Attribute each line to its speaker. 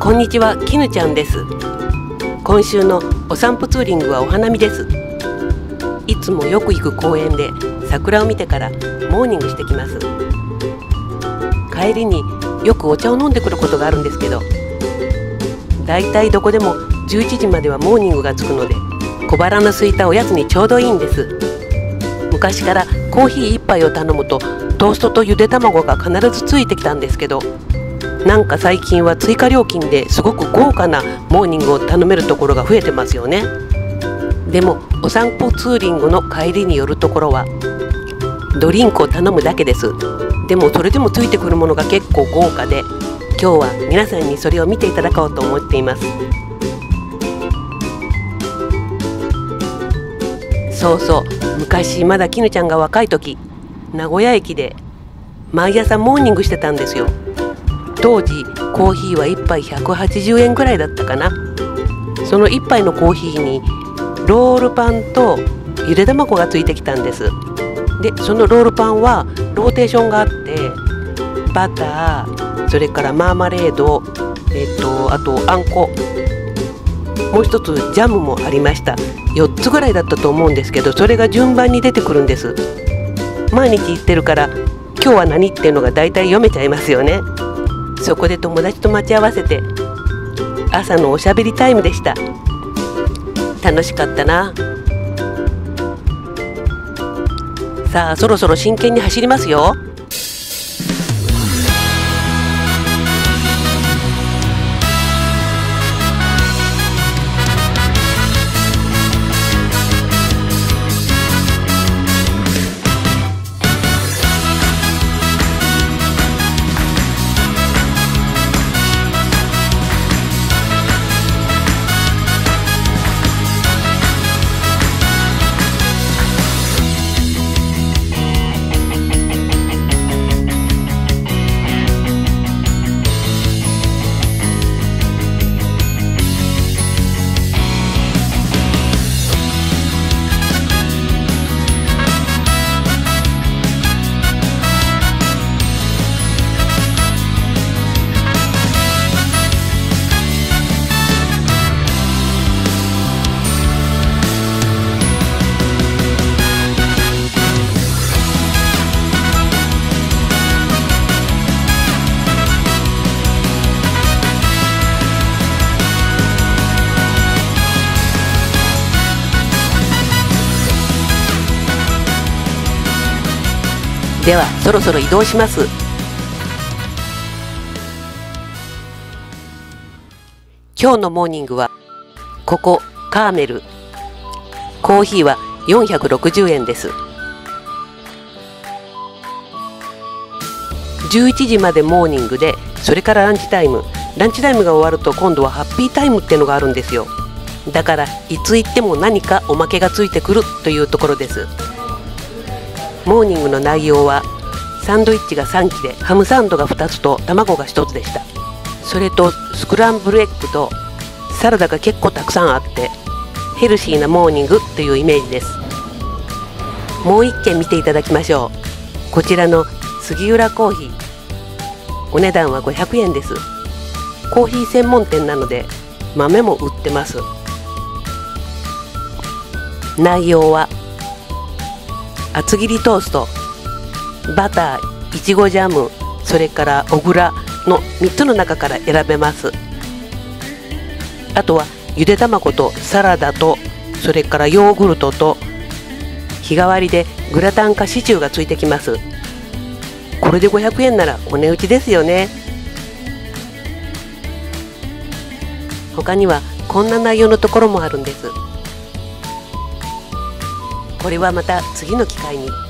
Speaker 1: こんにちは、きぬちゃんです。今週のお散歩ツーリングはお花見です。いつもよく行く公園で桜を見てからモーニングしてきます。帰りによくお茶を飲んでくることがあるんですけど、だいたいどこでも11時まではモーニングがつくので、小腹の空いたおやつにちょうどいいんです。昔からコーヒー1杯を頼むとトーストとゆで卵が必ずついてきたんですけど、なんか最近は追加料金ですごく豪華なモーニングを頼めるところが増えてますよね。でもお散歩ツーリングの帰りによるところはドリンクを頼むだけです。でもそれでもついてくるものが結構豪華で、今日は皆さんにそれを見ていただこうと思っています。そうそう、昔まだきぬちゃんが若い時、名古屋駅で毎朝モーニングしてたんですよ。当時コーヒーは1杯180円ぐらいだったかな。その1杯のコーヒーにロールパンとゆで卵がついてきたんです。でそのロールパンはローテーションがあって、バター、それからマーマレード、あとあんこ、もう一つジャムもありました。4つぐらいだったと思うんですけど、それが順番に出てくるんです。毎日行ってるから今日は何っていうのがだいたい読めちゃいますよね。そこで友達と待ち合わせて朝のおしゃべりタイムでした。楽しかったな。さあそろそろ真剣に走りますよ。ではそろそろ移動します。今日のモーニングはここカーメル、コーヒーは460円です。11時までモーニングで、それからランチタイムが終わると今度はハッピータイムっていうのがあるんですよ。だからいつ行っても何かおまけがついてくるというところです。モーニングの内容はサンドイッチが3切れ、ハムサンドが2つと卵が1つでした。それとスクランブルエッグとサラダが結構たくさんあって、ヘルシーなモーニングというイメージです。もう1軒見ていただきましょう。こちらの杉浦コーヒー、お値段は500円です。コーヒー専門店なので豆も売ってます。内容は厚切りトースト、バター、いちごジャム、それから小倉の3つの中から選べます。あとはゆで卵とサラダと、それからヨーグルトと日替わりでグラタンかシチューがついてきます。これで500円ならお値打ちですよね。他にはこんな内容のところもあるんです。これはまた次の機会に。